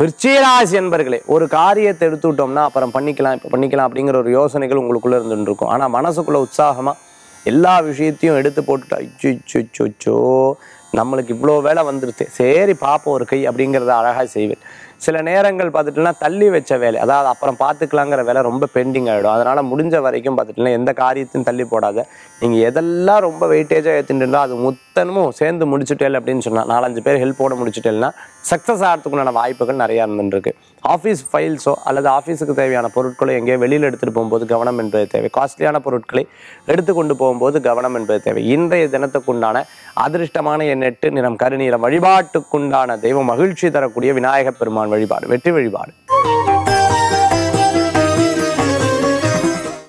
விருச்சிகராசி என்பர்களே, ஒரு காரியத்தை எடுத்துக்கிட்டோம்னா அப்புறம் பண்ணிக்கலாம், இப்போ பண்ணிக்கலாம் அப்படிங்கிற ஒரு யோசனைகள் உங்களுக்குள்ள இருந்துட்டு இருக்கும். ஆனால் மனசுக்குள்ள உற்சாகமா எல்லா விஷயத்தையும் எடுத்து போட்டுட்டு அச்சோ நம்மளுக்கு இவ்வளோ வேலை வந்துருச்சு, சரி பார்ப்போம் ஒரு கை அப்படிங்கிறத அழகாக செய்வேன். சில நேரங்கள் பார்த்துட்டுனா தள்ளி வச்ச வேலை, அதாவது அப்புறம் பார்த்துக்கலாங்கிற வேலை ரொம்ப பெண்டிங் ஆகிடும். அதனால் முடிஞ்ச வரைக்கும் பார்த்துட்டுனா எந்த காரியத்தையும் தள்ளி போடாத. நீங்கள் எதெல்லாம் ரொம்ப வெயிட்டேஜாக ஏற்றிட்டு அது மொத்தமும் சேர்ந்து முடிச்சுட்டேல் அப்படின்னு சொன்னால் 4-5 பேர் ஹெல்ப்போட முடிச்சுட்டேல்னா சக்ஸஸ் ஆகிறதுக்குண்டான வாய்ப்புகள் நிறையா இருந்துருக்கு. ஆஃபீஸ் ஃபைல்ஸோ அல்லது ஆஃபீஸுக்கு தேவையான பொருட்களோ எங்கேயோ வெளியில் எடுத்துகிட்டு போகும்போது கவனம் என்பது தேவை. காஸ்ட்லியான பொருட்களை எடுத்துக்கொண்டு போகும்போது கவனம் என்பது தேவை. இன்றைய தினத்துக்குண்டான அதிர்ஷ்டமான எண் 8, நிறம் கருநீலம். வழிபாட்டுக்குண்டான தெய்வம் மகிழ்ச்சி தரக்கூடிய விநாயகப் பெருமான் வழிபாடு வெற்றி வழிபாடு.